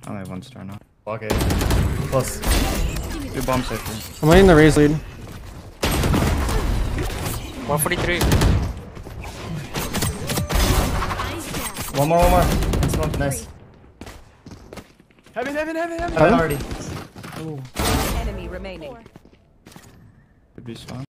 I only have 1 star now. Okay. Plus. Two bomb safely. I'm letting the Raze lead. 143. One more. Nice one. Nice. Heaven. Heaven already. Enemy remaining. Could be spawn.